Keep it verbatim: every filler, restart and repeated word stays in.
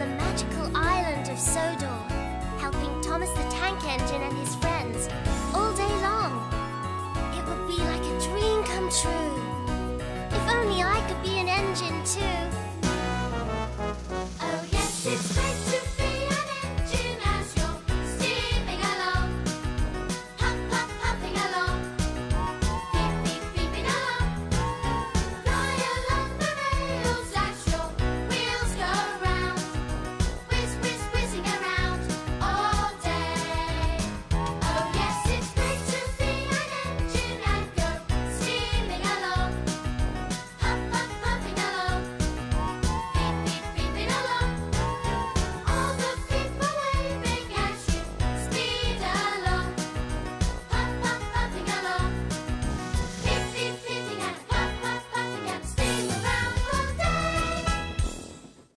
the magical island of Sodor, helping Thomas the Tank Engine and his friends all day long. It would be like a dream come true. If only I could be an engine too.